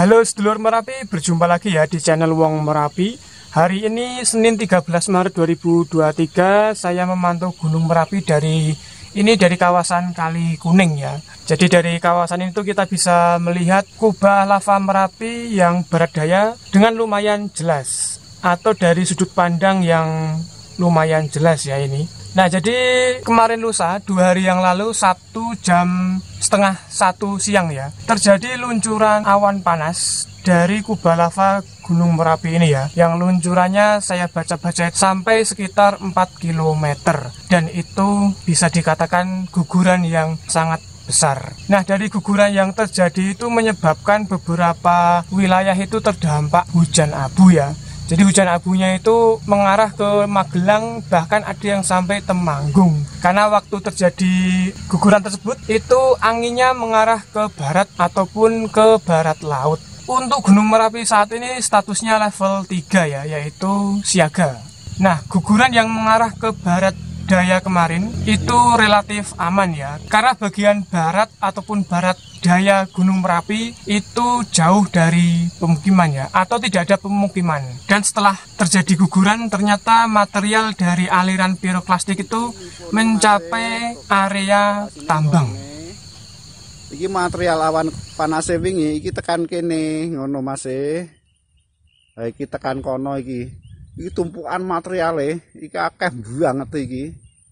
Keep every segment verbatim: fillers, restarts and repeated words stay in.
Halo sedulur Merapi, berjumpa lagi ya di channel Wong Merapi. Hari ini Senin tiga belas Maret dua ribu dua puluh tiga, saya memantau Gunung Merapi dari ini dari kawasan Kali Kuning ya. Jadi dari kawasan itu kita bisa melihat kubah lava Merapi yang berat daya dengan lumayan jelas, atau dari sudut pandang yang lumayan jelas ya ini. Nah, jadi kemarin lusa, dua hari yang lalu, Sabtu jam setengah satu siang ya, terjadi luncuran awan panas dari kubah lava Gunung Merapi ini ya, yang luncurannya saya baca-baca sampai sekitar empat kilometer, dan itu bisa dikatakan guguran yang sangat besar. Nah, dari guguran yang terjadi itu menyebabkan beberapa wilayah itu terdampak hujan abu ya. Jadi hujan abunya itu mengarah ke Magelang, bahkan ada yang sampai Temanggung. Karena waktu terjadi guguran tersebut, itu anginnya mengarah ke barat ataupun ke barat laut. Untuk Gunung Merapi saat ini statusnya level tiga ya, yaitu siaga. Nah, guguran yang mengarah ke barat daya kemarin itu relatif aman ya, karena bagian barat ataupun barat daya Gunung Merapi itu jauh dari pemukiman ya, atau tidak ada pemukiman. Dan setelah terjadi guguran, ternyata material dari aliran piroklastik itu mencapai area tambang. Iki material awan panas wingi iki tekan kene ngono Mas e. Ha iki tekan kono iki. Iki tumpukan materiale iki akeh banget iki.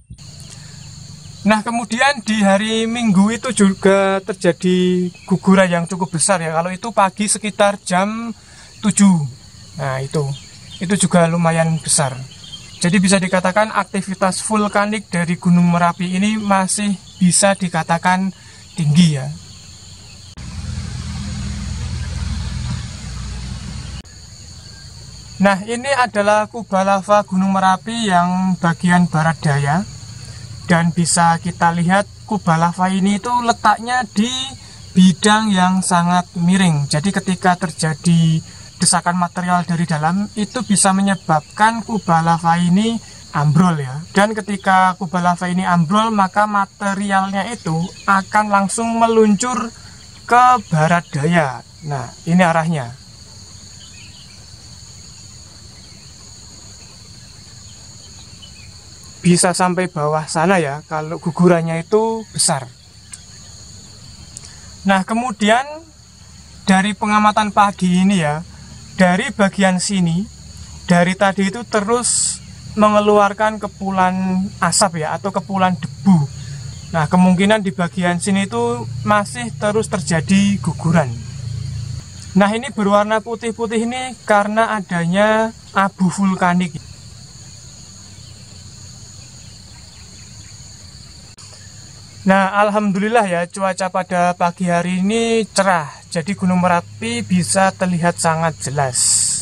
Nah, kemudian di hari Minggu itu juga terjadi guguran yang cukup besar ya. Kalau itu pagi sekitar jam tujuh. Nah, itu itu juga lumayan besar. Jadi bisa dikatakan aktivitas vulkanik dari Gunung Merapi ini masih bisa dikatakan tinggi ya. Nah, ini adalah kubah lava Gunung Merapi yang bagian barat daya. Dan bisa kita lihat kubah lava ini itu letaknya di bidang yang sangat miring. Jadi ketika terjadi desakan material dari dalam, itu bisa menyebabkan kubah lava ini ambrol ya. Dan ketika kubah lava ini ambrol, maka materialnya itu akan langsung meluncur ke barat daya. Nah, ini arahnya. Bisa sampai bawah sana ya, kalau gugurannya itu besar. Nah, kemudian dari pengamatan pagi ini ya, dari bagian sini, dari tadi itu terus mengeluarkan kepulan asap ya, atau kepulan debu. Nah, kemungkinan di bagian sini itu masih terus terjadi guguran. Nah, ini berwarna putih-putih ini karena adanya abu vulkanik. Nah, alhamdulillah ya, cuaca pada pagi hari ini cerah. Jadi Gunung Merapi bisa terlihat sangat jelas.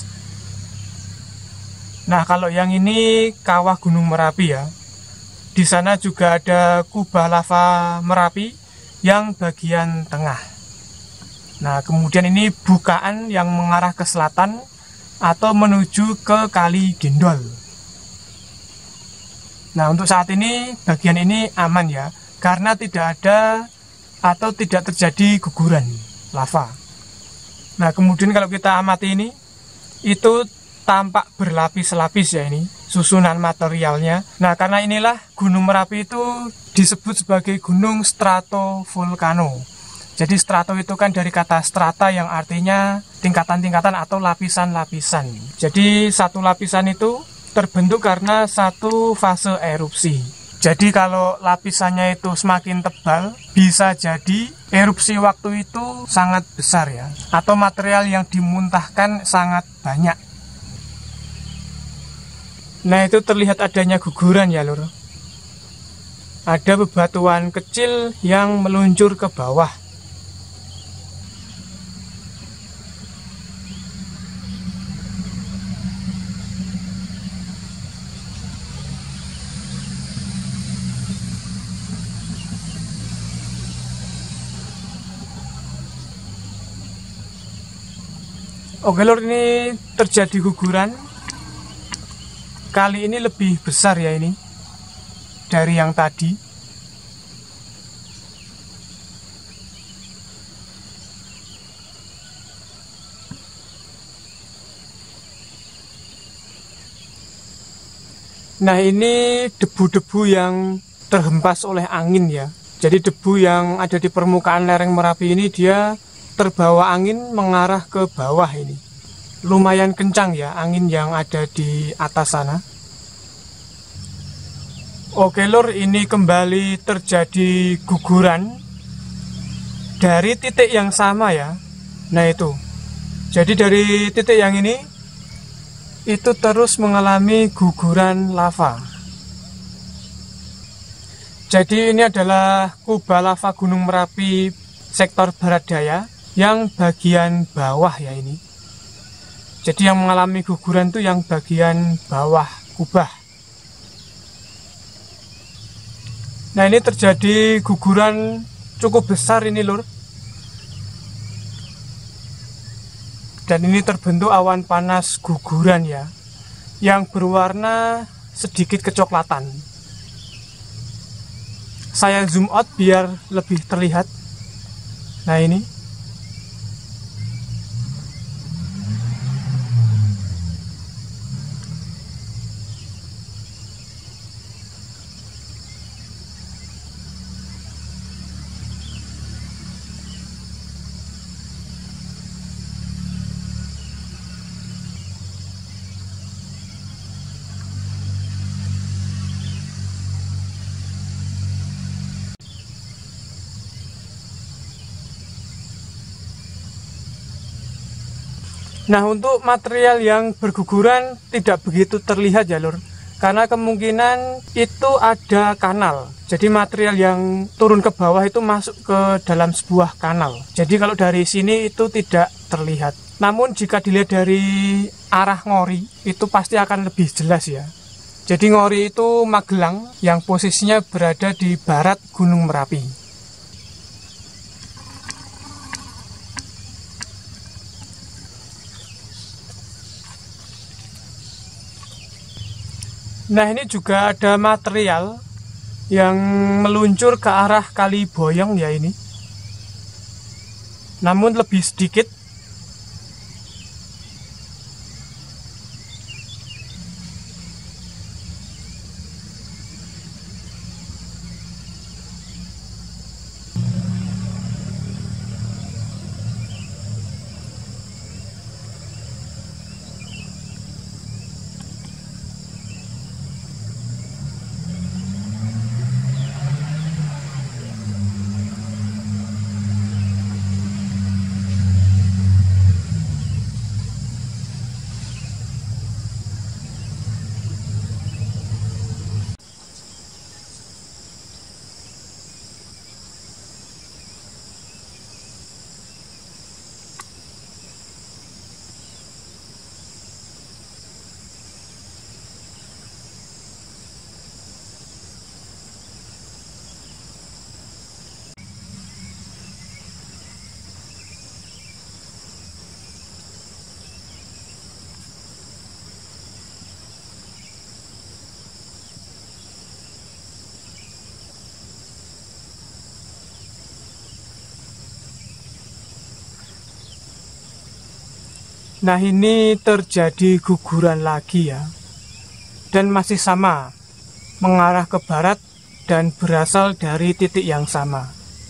Nah, kalau yang ini kawah Gunung Merapi ya. Di sana juga ada kubah lava Merapi yang bagian tengah. Nah, kemudian ini bukaan yang mengarah ke selatan atau menuju ke Kali Gendol. Nah, untuk saat ini bagian ini aman ya, karena tidak ada atau tidak terjadi guguran lava. Nah, kemudian kalau kita amati ini, itu tampak berlapis-lapis ya ini, susunan materialnya. Nah, karena inilah Gunung Merapi itu disebut sebagai gunung stratovolcano. Jadi strato itu kan dari kata strata yang artinya tingkatan-tingkatan atau lapisan-lapisan. Jadi satu lapisan itu terbentuk karena satu fase erupsi. Jadi kalau lapisannya itu semakin tebal, bisa jadi erupsi waktu itu sangat besar ya, atau material yang dimuntahkan sangat banyak. Nah, itu terlihat adanya guguran ya lur. Ada bebatuan kecil yang meluncur ke bawah. Oke lur, ini terjadi guguran. Kali ini lebih besar ya ini dari yang tadi. Nah, ini debu-debu yang terhempas oleh angin ya. Jadi debu yang ada di permukaan lereng Merapi ini dia terbawa angin mengarah ke bawah ini. Lumayan kencang ya angin yang ada di atas sana. Oke lur, ini kembali terjadi guguran dari titik yang sama ya. Nah itu. Jadi dari titik yang ini itu terus mengalami guguran lava. Jadi ini adalah kubah lava Gunung Merapi sektor barat daya yang bagian bawah ya ini. Jadi yang mengalami guguran itu yang bagian bawah kubah. Nah, ini terjadi guguran cukup besar ini lur. Dan ini terbentuk awan panas guguran ya, yang berwarna sedikit kecoklatan. Saya zoom out biar lebih terlihat. Nah ini. Nah, untuk material yang berguguran tidak begitu terlihat ya lur, karena kemungkinan itu ada kanal. Jadi material yang turun ke bawah itu masuk ke dalam sebuah kanal. Jadi kalau dari sini itu tidak terlihat. Namun jika dilihat dari arah Ngori itu pasti akan lebih jelas ya. Jadi Ngori itu Magelang yang posisinya berada di barat Gunung Merapi. Nah, ini juga ada material yang meluncur ke arah Kali Boyong ya ini. Namun lebih sedikit. Nah, ini terjadi guguran lagi ya. Dan masih sama, mengarah ke barat dan berasal dari titik yang sama.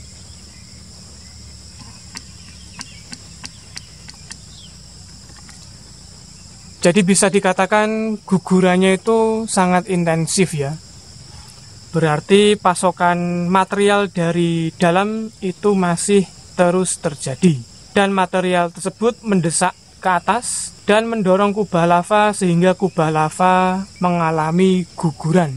Jadi bisa dikatakan gugurannya itu sangat intensif ya. Berarti pasokan material dari dalam itu masih terus terjadi. Dan material tersebut mendesak ke atas dan mendorong kubah lava sehingga kubah lava mengalami guguran.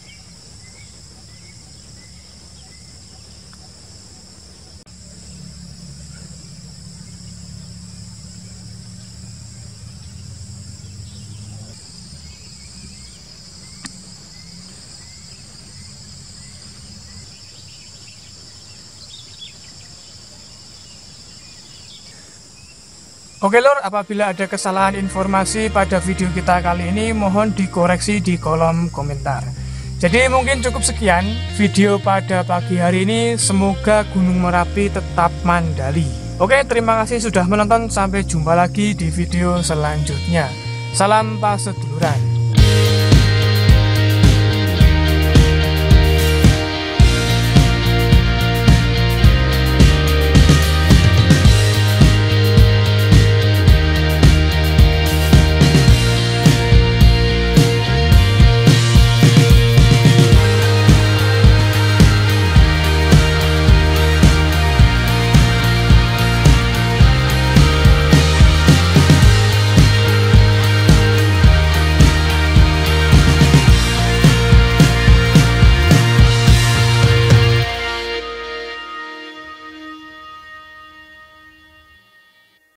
Oke lur, apabila ada kesalahan informasi pada video kita kali ini, mohon dikoreksi di kolom komentar. Jadi mungkin cukup sekian video pada pagi hari ini, semoga Gunung Merapi tetap mandali. Oke, terima kasih sudah menonton, sampai jumpa lagi di video selanjutnya. Salam paseduluran.